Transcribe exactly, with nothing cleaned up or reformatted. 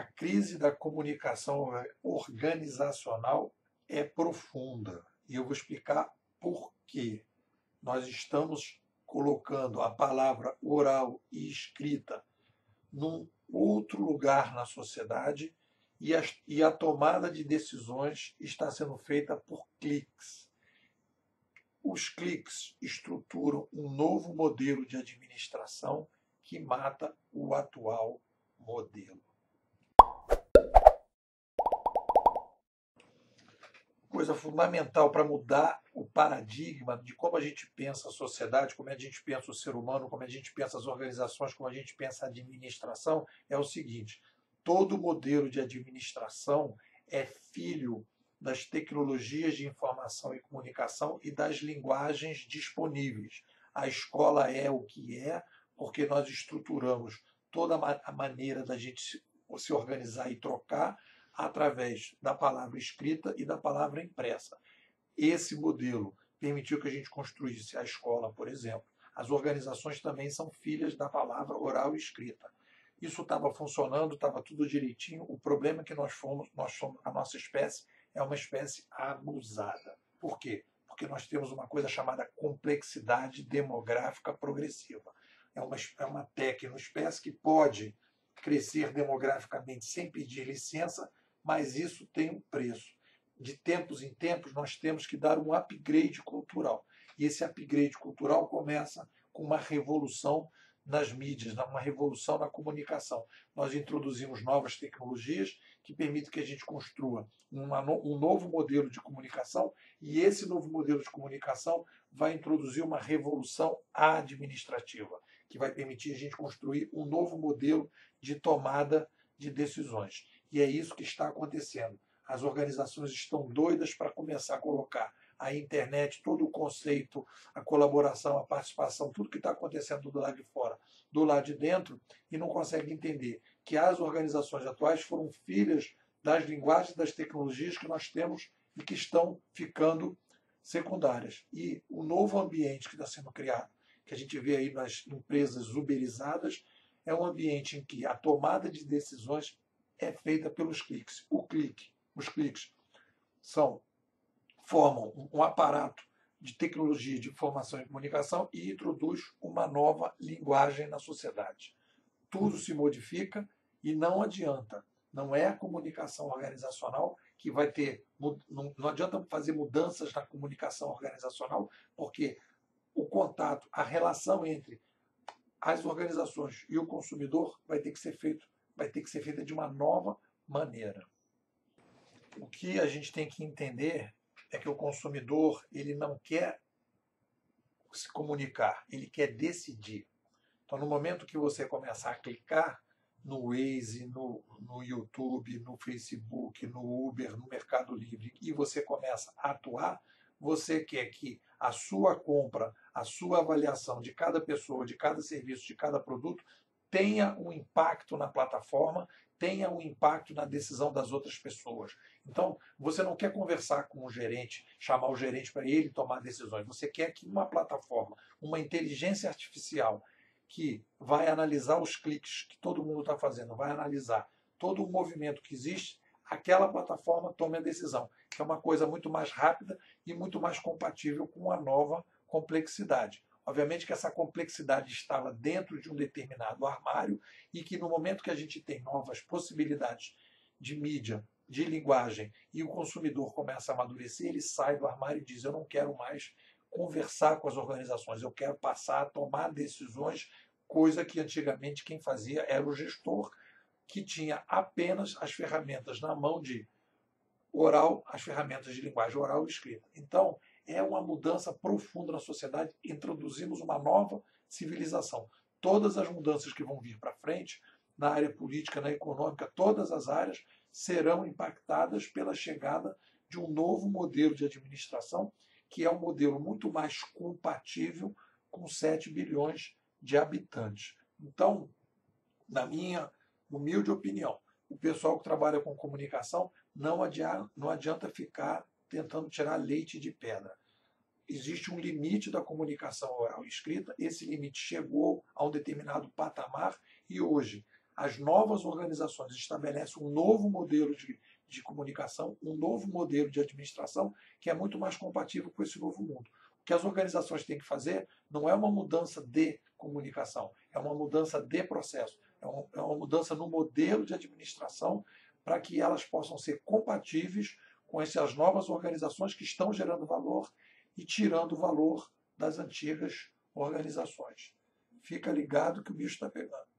A crise da comunicação organizacional é profunda e eu vou explicar por quê. Nós estamos colocando a palavra oral e escrita num outro lugar na sociedade e a, e a tomada de decisões está sendo feita por cliques. Os cliques estruturam um novo modelo de administração que mata o atual modelo. Coisa fundamental para mudar o paradigma de como a gente pensa a sociedade, como a gente pensa o ser humano, como a gente pensa as organizações, como a gente pensa a administração, é o seguinte: todo modelo de administração é filho das tecnologias de informação e comunicação e das linguagens disponíveis. A escola é o que é porque nós estruturamos toda a maneira da gente se organizar e trocar através da palavra escrita e da palavra impressa. Esse modelo permitiu que a gente construísse a escola, por exemplo. As organizações também são filhas da palavra oral e escrita. Isso estava funcionando, estava tudo direitinho. O problema é que nós fomos, nós somos, a nossa espécie é uma espécie abusada. Por quê? Porque nós temos uma coisa chamada complexidade demográfica progressiva. É uma, é uma tecnoespécie que pode crescer demograficamente sem pedir licença, mas isso tem um preço. De tempos em tempos, nós temos que dar um upgrade cultural. E esse upgrade cultural começa com uma revolução nas mídias, uma revolução na comunicação. Nós introduzimos novas tecnologias que permitem que a gente construa uma, um novo modelo de comunicação, e esse novo modelo de comunicação vai introduzir uma revolução administrativa, que vai permitir a gente construir um novo modelo de tomada de decisões. E é isso que está acontecendo. As organizações estão doidas para começar a colocar a internet, todo o conceito, a colaboração, a participação, tudo que está acontecendo do lado de fora, do lado de dentro, e não conseguem entender que as organizações atuais foram filhas das linguagens, das tecnologias que nós temos e que estão ficando secundárias. E o novo ambiente que está sendo criado, que a gente vê aí nas empresas uberizadas, é um ambiente em que a tomada de decisões é feita pelos cliques. O clique, os cliques são, formam um aparato de tecnologia de informação e comunicação e introduz uma nova linguagem na sociedade. Tudo se modifica e não adianta. Não é a comunicação organizacional que vai ter... Não, não adianta fazer mudanças na comunicação organizacional, porque o contato, a relação entre as organizações e o consumidor vai ter que ser feito, vai ter que ser feita de uma nova maneira. O que a gente tem que entender é que o consumidor ele não quer se comunicar, ele quer decidir. Então, no momento que você começar a clicar no Waze, no, no YouTube, no Facebook, no Uber, no Mercado Livre, e você começa a atuar, você quer que a sua compra, a sua avaliação de cada pessoa, de cada serviço, de cada produto, tenha um impacto na plataforma, tenha um impacto na decisão das outras pessoas. Então, você não quer conversar com o gerente, chamar o gerente para ele tomar decisões. Você quer que uma plataforma, uma inteligência artificial, que vai analisar os cliques que todo mundo está fazendo, vai analisar todo o movimento que existe, aquela plataforma tome a decisão, que é uma coisa muito mais rápida e muito mais compatível com a nova complexidade. Obviamente que essa complexidade estava dentro de um determinado armário e que no momento que a gente tem novas possibilidades de mídia, de linguagem, e o consumidor começa a amadurecer, ele sai do armário e diz: eu não quero mais conversar com as organizações, eu quero passar a tomar decisões, coisa que antigamente quem fazia era o gestor, que tinha apenas as ferramentas na mão de oral, as ferramentas de linguagem oral e escrita. Então, é uma mudança profunda na sociedade, introduzimos uma nova civilização. Todas as mudanças que vão vir para frente, na área política, na econômica, todas as áreas serão impactadas pela chegada de um novo modelo de administração, que é um modelo muito mais compatível com sete bilhões de habitantes. Então, na minha humilde opinião, o pessoal que trabalha com comunicação não adianta, não adianta ficar tentando tirar leite de pedra. Existe um limite da comunicação oral e escrita, esse limite chegou a um determinado patamar e hoje as novas organizações estabelecem um novo modelo de, de comunicação, um novo modelo de administração que é muito mais compatível com esse novo mundo. O que as organizações têm que fazer não é uma mudança de comunicação, é uma mudança de processo, é, um, é uma mudança no modelo de administração para que elas possam ser compatíveis com essas novas organizações que estão gerando valor e tirando o valor das antigas organizações. Fica ligado que o bicho está pegando.